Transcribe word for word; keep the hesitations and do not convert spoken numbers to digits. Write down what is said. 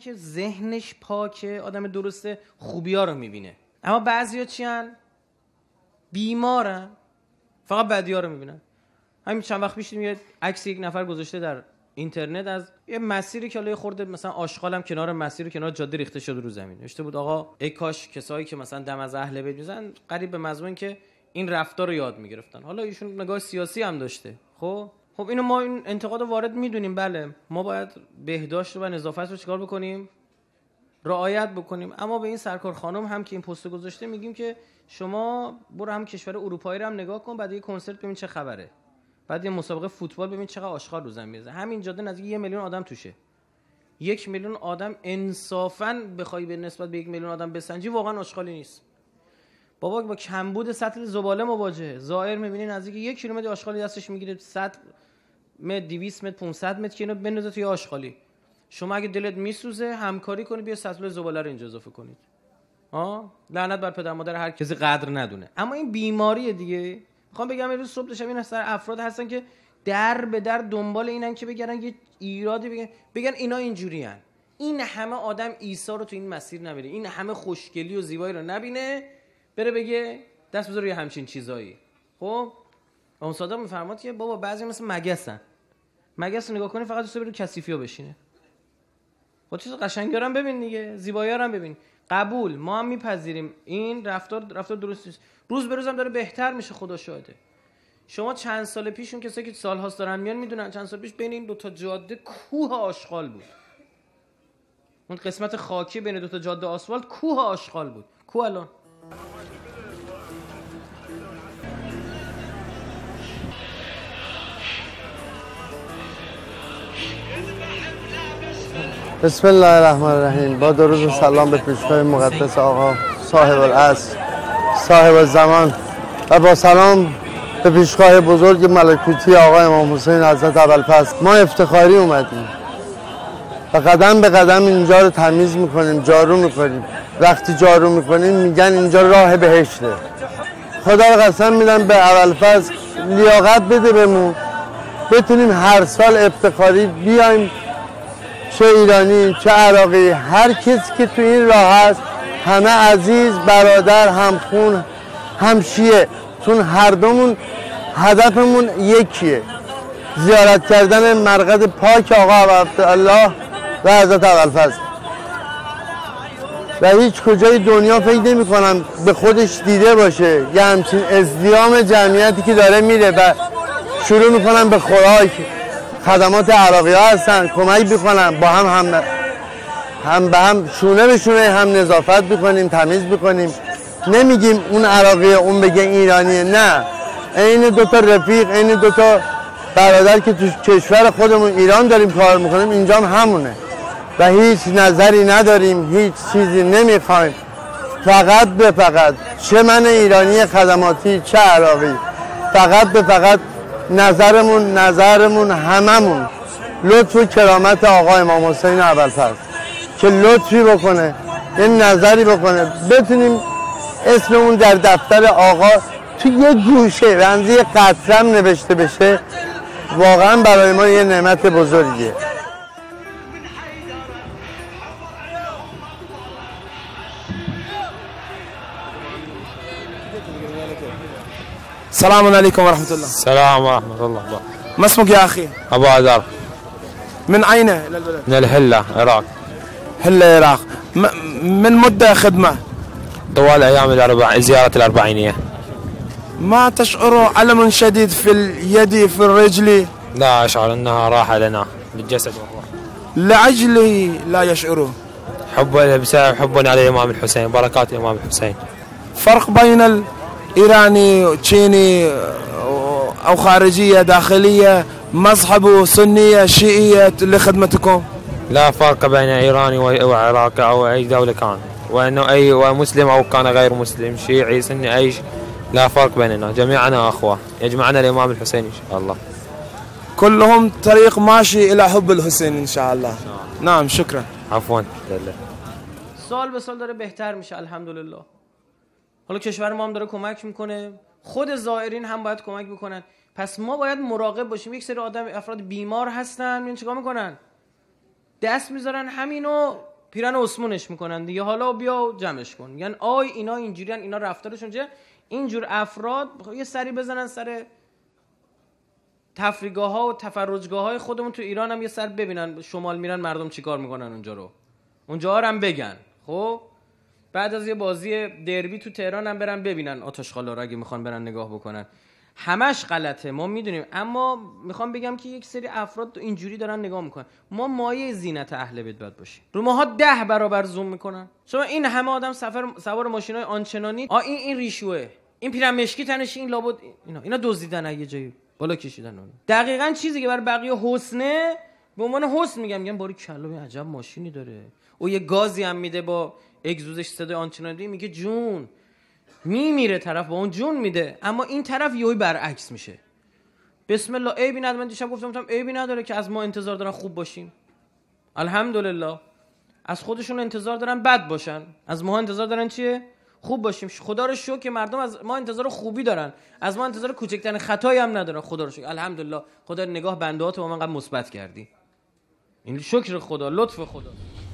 که ذهنش پاکه، آدم درسته، خوبی‌ها رو میبینه. اما بعضیا چیان؟ بیمارن، فقط بدی‌ها رو میبینن. همین چند وقت پیش دیدم یه عکس یک نفر گذاشته در اینترنت از یه مسیری که الان خورده مثلا آشغالم کنار مسیر کنار جاده ریخته شده رو زمین. نوشته بود آقا ای کاش کسایی که مثلا دم از اهل بیت میزنن قریب به مضمون که این رفتار رو یاد میگرفتن. حالا ایشون نگاه سیاسی هم داشته. خب خب اینو ما این انتقاد وارد میدونیم، بله ما باید بهداشت و نظافت رو چیکار بکنیم؟ رعایت بکنیم. اما به این سرکار خانم هم که این پست گذاشته میگیم که شما برو هم کشور اروپایی رو هم نگاه کن، بعد یه کنسرت ببین چه خبره، بعد یه مسابقه فوتبال ببین چقدر آشغال رو زمین میزنه. همین جاده نزدیک یک میلیون آدم توشه. یک میلیون آدم انصافاً بخوای به نسبت به یک میلیون آدم بسنجی واقعا آشغالی نیست. بابا با کمبود سطح زباله مواجهه. زائر میبینی نزدیک یک کیلومتر آشغالی دستش میگیره، صد متر، دویست متر، پانصد متر که اینو بندازه توی آشغالی. شما اگه دلت میسوزه همکاری کنید بیا سطل زباله رو اینجا اضافه کنید. ها لعنت بر پدر مادر هر کسی قدر ندونه. اما این بیماریه دیگه. میخوام بگم امروز صبح داشتم این اثر افراد هستن که در به در دنبال اینن که بگن یه ایرادی بگن بگن اینا اینجوریان. این همه آدم عیسی رو تو این مسیر نبینه، این همه خوشگلی و زیبایی رو نبینه، بره بگه دست بذار روی همچین چیزایی. خب اون صادق میفرماد که بابا بعضی مثل مگسن. مگس رو نگاه کنی فقط دوست داره کثیفیا بشینه. خب چیز قشنگی رو هم ببین دیگه، زیبایی رو هم ببین. قبول، ما هم میپذیریم این رفتار رفتار درست نیست. روز به روزم داره بهتر میشه، خدا شاهده. شما چند سال پیش اون کسایی که سال‌هاست دارن میان میدونن چند سال پیش بین این دو تا جاده کوه آشغال بود. اون قسمت خاکی بین دو تا جاده آسفالت کوه آشغال بود. کوه الان بسم الله الرحمن الرحیم. با درود و سلام به پیشوای مقدس آقا صاحب العصر صاحب الزمان و با سلام به پیشگاه بزرگ ملکوتی آقا امام حسین حضرت ابوالفضل. ما افتخاری اومدیم و قدم به قدم اینجا رو تمیز میکنیم، جارو میکنیم. وقتی جارو میکنیم میگن اینجا راه بهشته. خدا رو قسم میدم به ابوالفضل لیاقت بده بهمون بتونیم هر سال افتخاری بیایم، چه ایرانی چه عراقی، هر کسی که تو این راه هست همه عزیز برادر، همخون، همشیعه، چون هر دومون هدفمون یکیه، زیارت کردن مرقد پاک آقا عبدالله و حضرت ابوالفضل. و هیچ کجای دنیا فکر نمی کنم به خودش دیده باشه یه همچین ازدحام جمعیتی که داره میره و شروع میکنن به خوراک. خدمات عراقی ها هستن، کمک بکنن، با هم هم هم به هم شونه به شونه هم نظافت بکنیم، تمیز بکنیم. نمیگیم اون عراقیه اون بگه ایرانیه، نه، این دوتا رفیق، این دوتا برادر که تو کشور خودمون ایران داریم کار میکنیم اینجا هم همونه و هیچ نظری نداریم، هیچ چیزی نمیخوایم. فقط به فقط چه من ایرانی خدماتی چه عراقی، فقط به فقط نظرمون نظرمون هممون لطف و کرامت آقا امام حسین ابوالفضل که لطفی بکنه، یه نظری بکنه، بتونیم اسممون در دفتر آقا تو یه گوشه رمزی قطرم نوشته بشه. واقعا برای ما یه نعمت بزرگیه. السلام عليكم ورحمة الله. السلام ورحمة الله. ما اسمك يا أخي؟ أبو عذر. من أين إلى البلد؟ من الهلة العراق. هلة العراق. من مدة خدمة؟ طوال أيام الأربع زيارة الأربعينية. ما تشعر ألم شديد في اليد في الرجل؟ لا أشعر أنها راحة لنا بالجسد والروح. لعجله لا يشعره. حب بسبب حبنا على الإمام الحسين، بركات الإمام الحسين. فرق بين الإيراني تشيني أو خارجية داخلية مذهب سنية شيعية لخدمتكم؟ لا فرق بين إيراني وعراقي أو أي دولة كان، وأنه أي مسلم أو كان غير مسلم، شيعي سني أي ش... لا فرق بيننا، جميعنا أخوة، يجمعنا الإمام الحسين إن شاء الله. كلهم طريق ماشي إلى حب الحسين إن شاء الله. نعم شكرا. عفوا لله. سال به سال داره بهتر میشه الحمدلله. حالا کشور ما هم داره کمک میکنه، خود زائرین هم باید کمک بکنن. پس ما باید مراقب باشیم. یک سری آدم افراد بیمار هستن، این چیکار میکنن؟ دست میذارن همینو پیرن اسمونش میکنن دیگه، حالا بیا جمعش کن. یعنی آی اینا اینجوریان، اینا رفتارشون چه. اینجور افراد یه سری بزنن سر تفریحگاه ها و تفرجگاه های خودمون تو ایران هم یه سر ببینن شمال میرن مردم چیکار میکنن اونجا رو، اونجا هم بگن. خب بعد از یه بازی دربی تو تهران هم برن ببینن آتشخالا رو اگه میخوان برن نگاه بکنن. همش غلطه ما میدونیم، اما میخوام بگم که یک سری افراد اینجوری دارن نگاه میکنن. ما مایه زینت اهل بیت باید باشیم. رو ماها ده برابر زوم میکنن. شما این همه آدم سفر سوار ماشینای آنچنانی، آ این این ریشوه، این پیرن مشکی تنش، این لابد اینا اینا دزدیدن اگه جایی بالا کشیدن اون. دقیقاً چیزی که برای بقیه حسنه به عنوان حسن میگم، میگم باری کلا عجب ماشینی داره، او یه گازی هم میده با اگزوزش صدای آنچنانی میگه جون، میمیره طرف با اون جون میده. اما این طرف یهویی برعکس میشه. بسم الله عیبی نداره. من دیشب گفتم گفتم عیبی نداره که از ما انتظار دارن خوب باشیم. الحمدلله. از خودشون انتظار دارن بد باشن، از ما انتظار دارن چیه؟ خوب باشیم. خدا رو شکر که مردم از ما انتظار خوبی دارن، از ما انتظار کوچکترین خطایی هم ندارن. خدا رو شکر، الحمدلله. خدا نگاه بندهات ما انقدر مثبت کردی. این شکر خدا، لطف خدا.